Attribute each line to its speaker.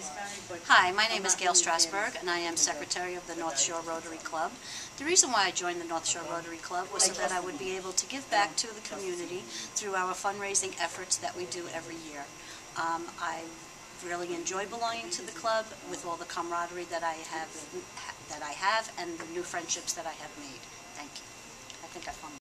Speaker 1: Hi, my name is Gale Strassberg, and I am Secretary of the North Shore Rotary Club. The reason why I joined the North Shore Rotary Club was so that I would be able to give back to the community through our fundraising efforts that we do every year. I really enjoy belonging to the club with all the camaraderie that I have and the new friendships that I have made. Thank you. I think I found